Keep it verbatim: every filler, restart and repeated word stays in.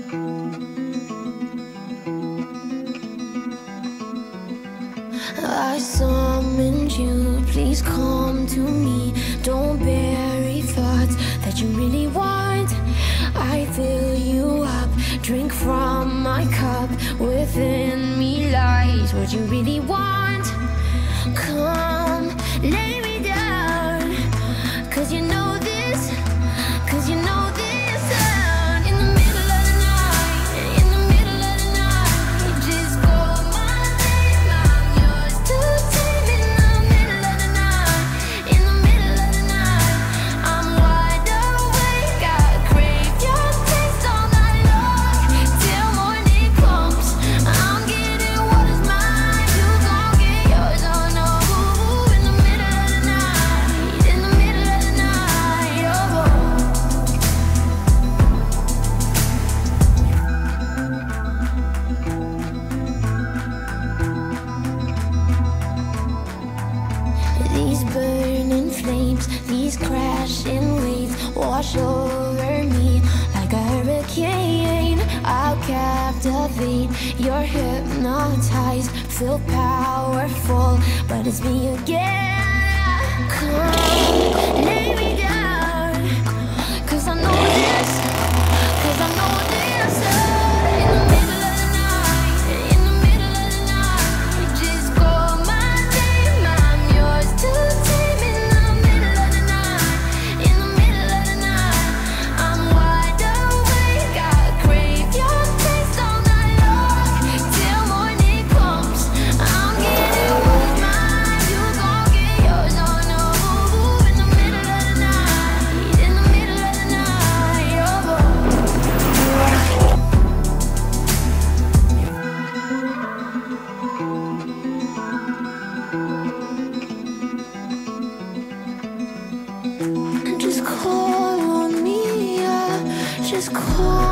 I summoned you, please come to me. Don't bury thoughts that you really want. I fill you up, drink from my cup. Within me lies what you really want. Come, lay me down, cause you know this, cause you know this. In the middle of the night, in the middle of the night, just call my name, I'm yours to take. In the middle of the night, in the middle of the night, I'm wide awake, I crave your taste all night long, till morning comes. I'm getting what is mine, you gon' get yours, oh no. In the middle of the night, in the middle of the night, oh. These burning flames, these crashing waves wash over me like a hurricane. I'll captivate, you're hypnotized, feel powerful, but it's me again. Come, lay me down, cause I know this, cause I know this. In the middle of the night, in the middle of the night, just call my name, I'm yours to take. In the middle of the night, in the middle of the night, I'm wide awake, I crave your taste all night long, till morning comes. I'm getting what's mine, you gon' get yours, oh no. In the middle of the night, in the middle of the night, oh. Just call on me, yeah. Just call.